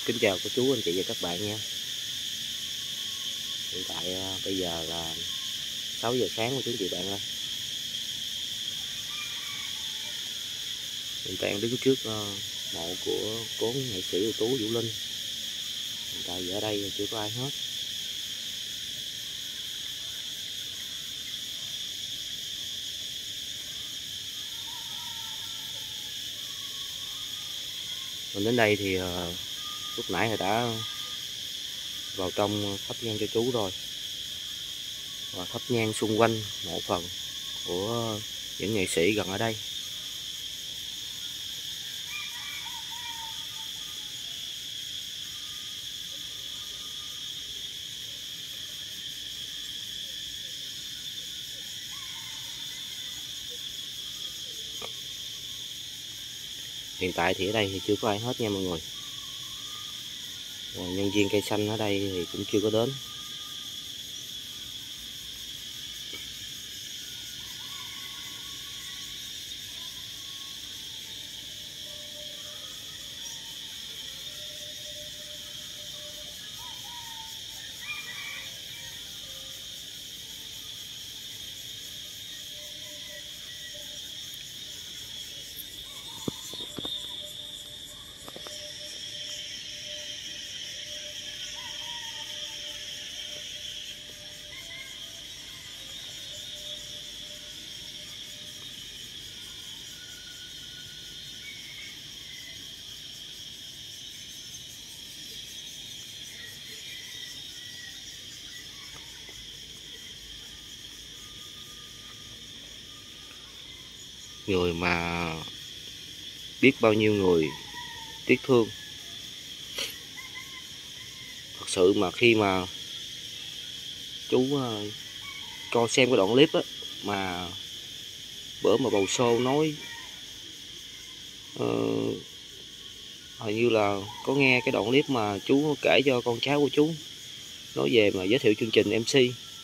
Kính chào cô chú, anh chị và các bạn nha. Hiện tại bây giờ là 6 giờ sáng của chú chị bạn ơi. Mình đang đứng trước mộ của cố nghệ sĩ ưu tú Vũ Linh. Hiện tại ở đây chưa có ai hết. Mình đến đây thì lúc nãy đã vào trong thắp nhang cho chú rồi, và thắp nhang xung quanh mộ phần của những nghệ sĩ gần ở đây. Hiện tại thì ở đây thì chưa có ai hết nha mọi người. Nhân viên cây xanh ở đây thì cũng chưa có đến. Người mà biết bao nhiêu người tiếc thương. Thật sự mà khi mà chú coi xem cái đoạn clip á, mà bữa mà bầu show nói hình như là có nghe cái đoạn clip mà chú kể cho con cháu của chú, nói về mà giới thiệu chương trình MC.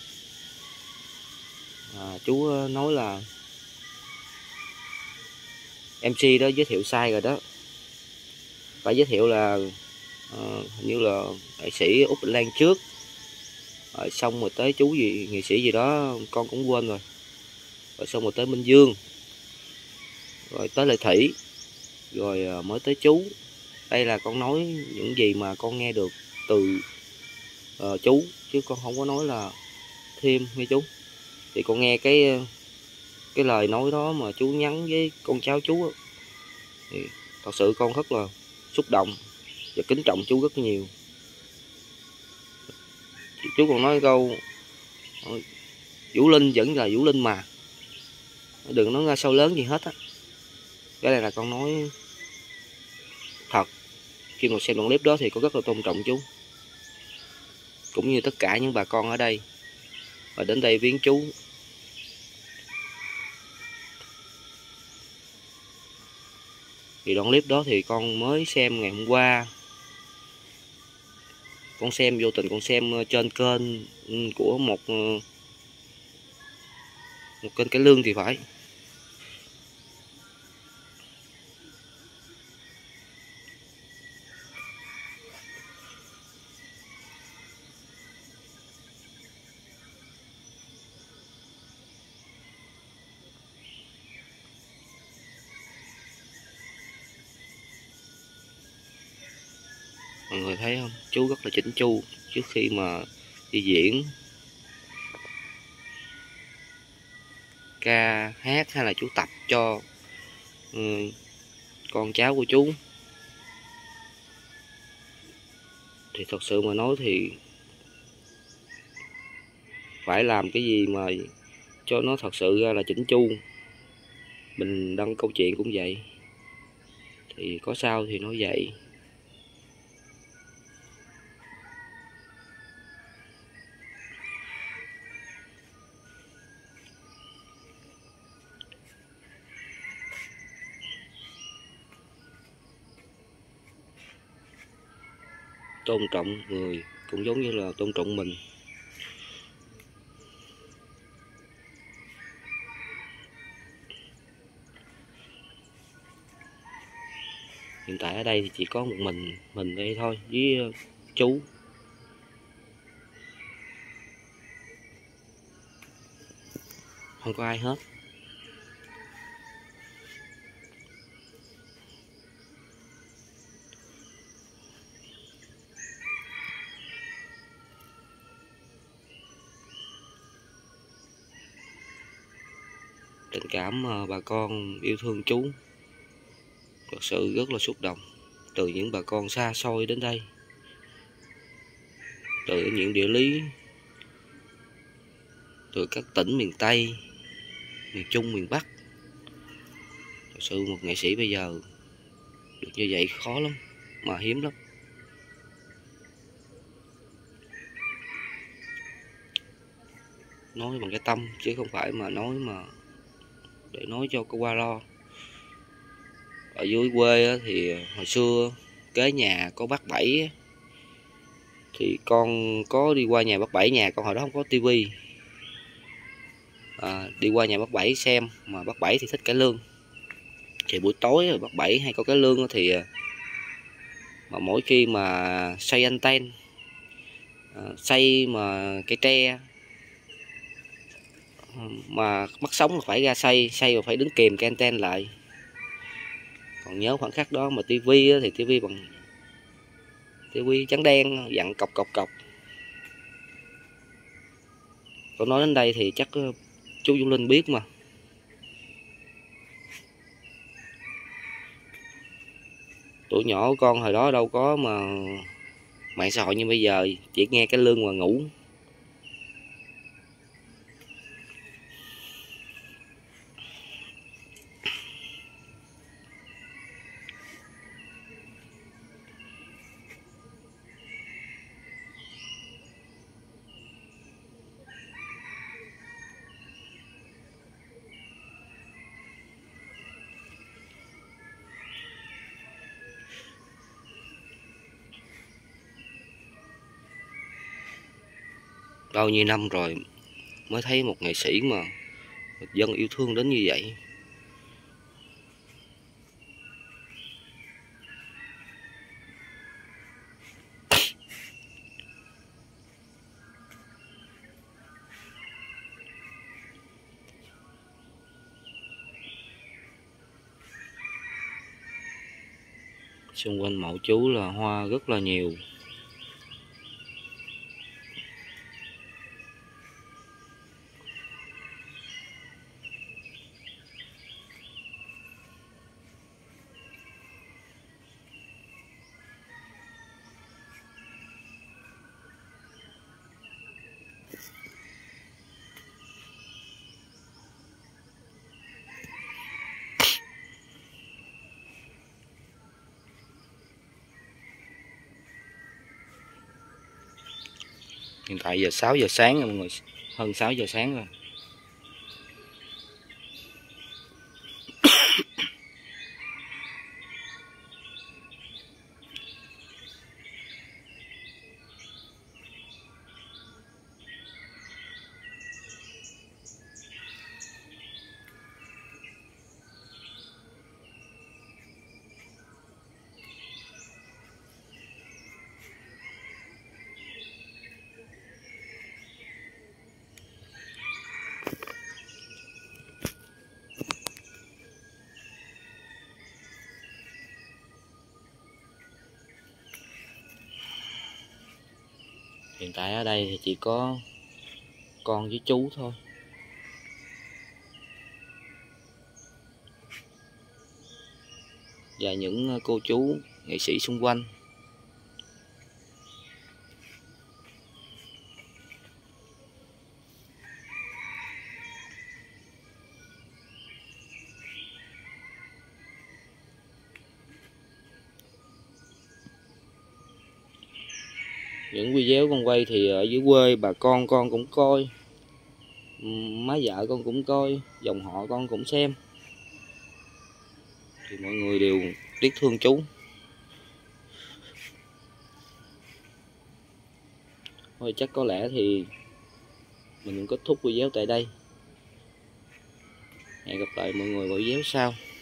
Chú nói là MC đó giới thiệu sai rồi đó, phải giới thiệu là hình như là nghệ sĩ Úc Bạch Lan trước, rồi xong rồi tới chú gì nghệ sĩ gì đó con cũng quên rồi, rồi xong rồi tới Minh Dương, rồi tới Lệ Thủy, rồi mới tới chú. Đây là con nói những gì mà con nghe được từ chú, chứ con không có nói là thêm nghe chú. Thì con nghe cái lời nói đó mà chú nhắn với con cháu chú đó, thì thật sự con rất là xúc động và kính trọng chú rất nhiều. Chú còn nói câu Vũ Linh vẫn là Vũ Linh mà, đừng nói ra sao lớn gì hết á. Cái này là con nói thật. Khi mà xem đoạn clip đó thì con rất là tôn trọng chú, cũng như tất cả những bà con ở đây và đến đây viếng chú. Thì đoạn clip đó thì con mới xem ngày hôm qua. Con xem vô tình, con xem trên kênh của một kênh Cải Lương thì phải. Mọi người thấy không, chú rất là chỉnh chu trước khi mà đi diễn ca hát hay là chú tập cho con cháu của chú. Thì thật sự mà nói thì phải làm cái gì mà cho nó thật sự ra là chỉnh chu. Mình đăng câu chuyện cũng vậy, thì có sao thì nói vậy. Tôn trọng người cũng giống như là tôn trọng mình. Hiện tại ở đây thì chỉ có một mình đây thôi với chú. Không có ai hết. Tình cảm bà con yêu thương chú thật sự rất là xúc động. Từ những bà con xa xôi đến đây, từ những địa lý, từ các tỉnh miền Tây, miền Trung, miền Bắc. Thật sự một nghệ sĩ bây giờ được như vậy khó lắm, mà hiếm lắm. Nói bằng cái tâm chứ không phải mà nói mà để nói cho qua lo. Ở dưới quê thì hồi xưa kế nhà có bác Bảy, thì con có đi qua nhà bác Bảy, nhà con hồi đó không có tivi, đi qua nhà bác Bảy xem, mà bác Bảy thì thích cải lương, thì buổi tối bác Bảy hay có cái lương thì mà mỗi khi mà xây anten, xây mà cây tre mà bắt sóng phải ra xây và phải đứng kìm cái anten lại. Còn nhớ khoảnh khắc đó mà tivi thì tivi bằng tivi trắng đen dặn cọc. Còn nói đến đây thì chắc chú Dung Linh biết mà. Tuổi nhỏ của con hồi đó đâu có mà mạng xã hội như bây giờ, chỉ nghe cái lương mà ngủ. Bao nhiêu năm rồi mới thấy một nghệ sĩ mà được dân yêu thương đến như vậy. Xung quanh mộ chú là hoa rất là nhiều. Hiện tại giờ 6 giờ sáng rồi mọi người, hơn 6 giờ sáng rồi. Hiện tại ở đây thì chỉ có con với chú thôi. Và những cô chú nghệ sĩ xung quanh. Những video con quay thì ở dưới quê bà con cũng coi, má vợ con cũng coi, dòng họ con cũng xem, thì mọi người đều tiếc thương chú. Thôi chắc có lẽ thì mình cũng kết thúc video tại đây. Hẹn gặp lại mọi người vào video sau.